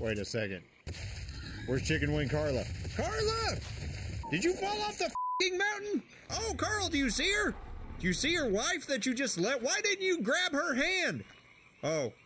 Wait a second. Where's Chicken Wing Carla? Carla! Did you fall off the f***ing mountain? Oh, Carl, do you see her? Do you see your wife that you just let? Why didn't you grab her hand? Oh,